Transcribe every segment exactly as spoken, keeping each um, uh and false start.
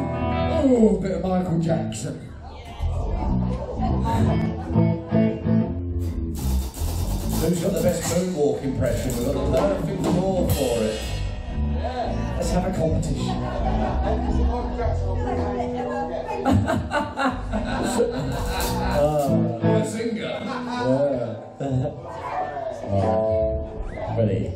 Oh, a bit of Michael Jackson. Who's got the best moonwalk impression? We've got the perfect floor for it. Let's have a competition. Oh, a singer. Yeah. Oh, ready.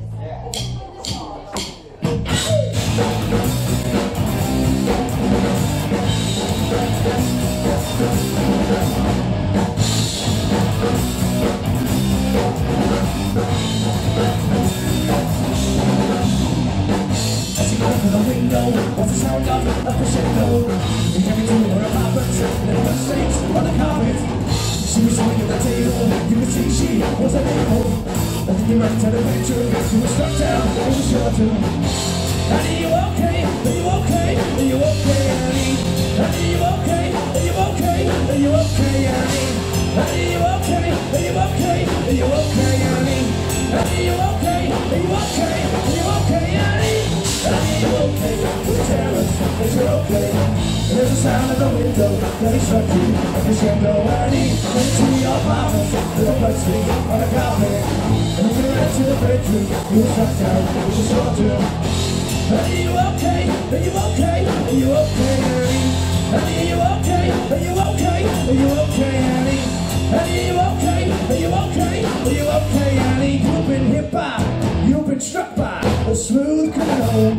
The window, what's the sound of a crescendo? We can be doing her apartments, in the front seats, on the carpet. She was sitting at the table, you could see she was a neighbor. I think you ran to the bedroom, she was struck down, it was short too. Annie, you okay? Are you okay? Are you okay, Annie? Annie, you okay? Are you okay? Are you okay, Annie? Annie, you okay? Are you okay? Are you okay, Annie? Annie, you okay? Are you okay? Are you okay, Annie? Annie, you okay? Would you tell us that you're okay? And there's a sound at the window that he struck you. And you said, no, Annie, went to your apartment with a bloodstream on the carpet. And when you went to the bedroom, you were struck down with a short term. Annie, you okay? Are you okay? Are you okay, Annie? Annie, are you okay? Are you okay? Are you okay, Annie? Annie, are you okay? Are you okay? Are you okay, Annie? You've been hit by, you've been struck by a smooth criminal.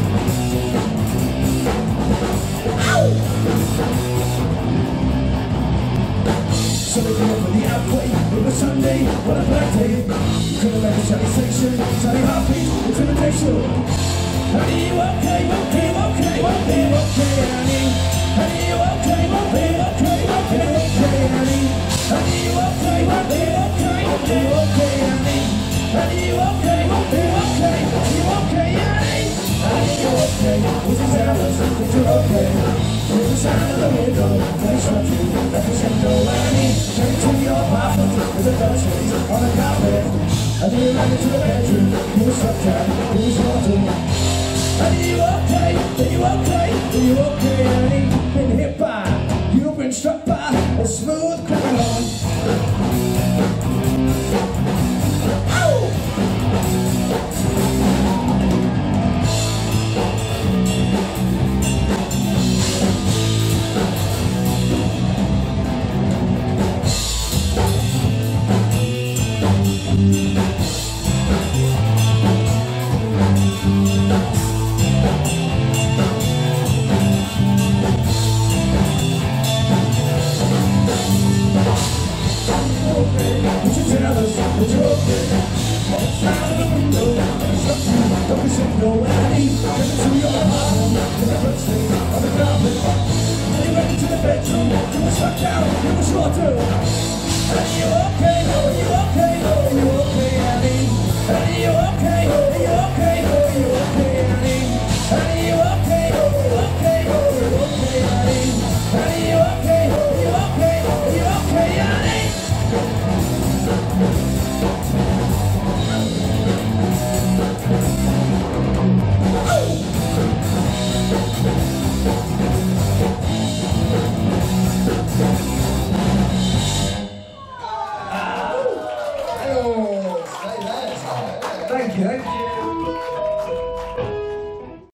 Ow! So they came for the outbreak. It was Sunday, what a black day. You couldn't make a satisfaction, Sunday heartbeat, intimidation. Annie, you okay? Okay, okay, okay, okay, Annie. Annie, you okay? Okay, okay, okay, okay, Annie. Annie, you okay? Okay, okay, okay, okay, Annie. Annie, you okay? Okay, okay, you okay, Annie? Annie, you okay? Would you tell us that you're okay? There's a sound of the window that is struck you like a shadow, Annie. Came to your apartment with a bloodstream on the carpet. And then you ran into the bedroom, you were struck down, it was your turn. Annie, you okay? Are you okay? Are you okay, Annie? Been hit by, you've been struck by a smooth criminal. Ow! Would you tell us that you're okay? Outside of the window, and struck you, don't be sick, no, Annie. Came into your apartment, with a bloodstream on the carpet. And you went into the bedroom, you were struck down,